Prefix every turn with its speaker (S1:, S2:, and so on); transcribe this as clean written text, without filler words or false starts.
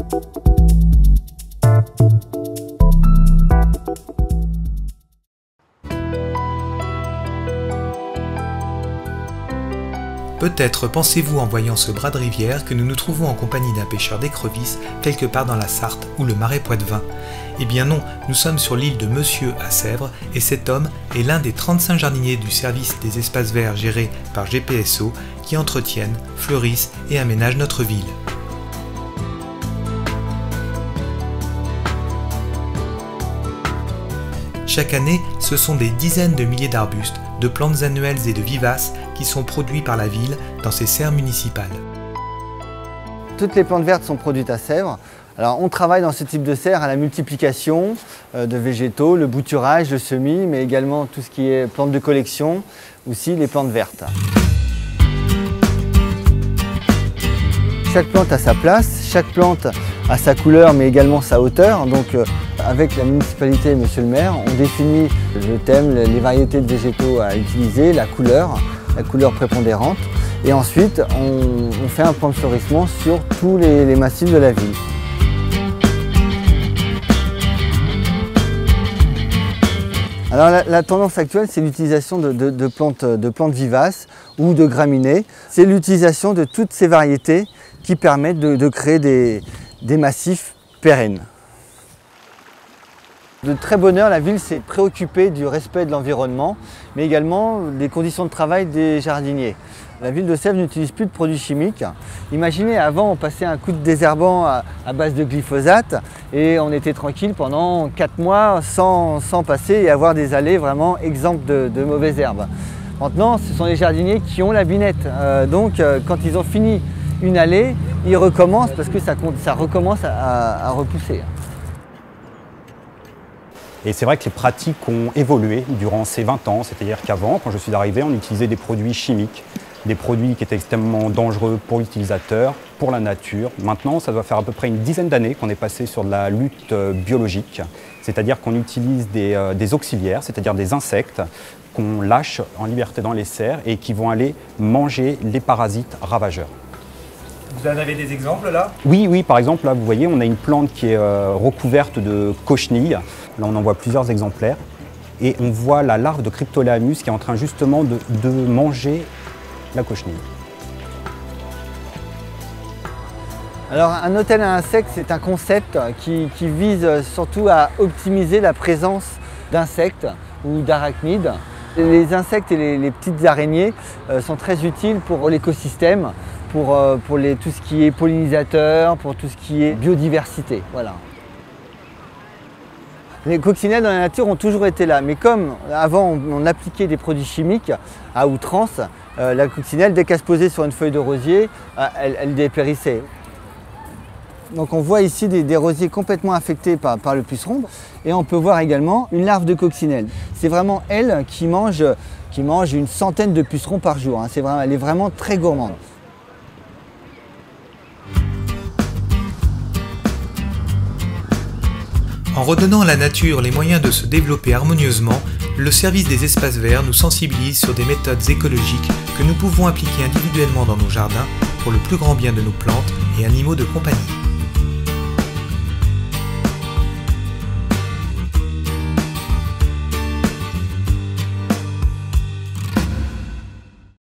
S1: Peut-être pensez-vous en voyant ce bras de rivière que nous nous trouvons en compagnie d'un pêcheur d'écrevisses quelque part dans la Sarthe ou le marais Poitevin. Eh bien non, nous sommes sur l'île de Monsieur à Sèvres et cet homme est l'un des 35 jardiniers du service des espaces verts gérés par GPSO qui entretiennent, fleurissent et aménagent notre ville. Chaque année, ce sont des dizaines de milliers d'arbustes, de plantes annuelles et de vivaces qui sont produits par la ville dans ses serres municipales.
S2: Toutes les plantes vertes sont produites à Sèvres. Alors on travaille dans ce type de serre à la multiplication de végétaux, le bouturage, le semis, mais également tout ce qui est plantes de collection, aussi les plantes vertes. Chaque plante a sa place, chaque plante a sa couleur mais également sa hauteur. Donc avec la municipalité et monsieur le maire, on définit le thème, les variétés de végétaux à utiliser, la couleur prépondérante. Et ensuite, on fait un plan de fleurissement sur tous les massifs de la ville. Alors la tendance actuelle, c'est l'utilisation de plantes vivaces ou de graminées. C'est l'utilisation de toutes ces variétés qui permettent de créer des massifs pérennes. De très bonne heure, la ville s'est préoccupée du respect de l'environnement, mais également des conditions de travail des jardiniers. La ville de Sèvres n'utilise plus de produits chimiques. Imaginez, avant, on passait un coup de désherbant à base de glyphosate et on était tranquille pendant 4 mois sans passer et avoir des allées vraiment exemptes de mauvaises herbes. Maintenant, ce sont les jardiniers qui ont la binette. Donc, quand ils ont fini une allée, ils recommencent parce que ça recommence à repousser.
S3: Et c'est vrai que les pratiques ont évolué durant ces 20 ans, c'est-à-dire qu'avant, quand je suis arrivé, on utilisait des produits chimiques, des produits qui étaient extrêmement dangereux pour l'utilisateur, pour la nature. Maintenant, ça doit faire à peu près une dizaine d'années qu'on est passé sur de la lutte biologique, c'est-à-dire qu'on utilise des auxiliaires, c'est-à-dire des insectes qu'on lâche en liberté dans les serres et qui vont aller manger les parasites ravageurs.
S1: Vous en avez des exemples là?
S3: Oui, par exemple, là, vous voyez, on a une plante qui est recouverte de cochenilles. Là, on en voit plusieurs exemplaires. Et on voit la larve de Cryptolaimus qui est en train justement de manger la cochenille.
S2: Alors, un hôtel à insectes, c'est un concept qui vise surtout à optimiser la présence d'insectes ou d'arachnides. Les insectes et les petites araignées sont très utiles pour l'écosystème, pour tout ce qui est pollinisateur, pour tout ce qui est biodiversité. Voilà. Les coccinelles dans la nature ont toujours été là, mais comme avant on appliquait des produits chimiques à outrance, la coccinelle, dès qu'elle se posait sur une feuille de rosier, elle dépérissait. Donc on voit ici des rosiers complètement affectés par le puceron et on peut voir également une larve de coccinelle. C'est vraiment elle qui mange une centaine de pucerons par jour. Hein. Elle est vraiment très gourmande.
S1: En redonnant à la nature les moyens de se développer harmonieusement, le service des espaces verts nous sensibilise sur des méthodes écologiques que nous pouvons appliquer individuellement dans nos jardins pour le plus grand bien de nos plantes et animaux de compagnie.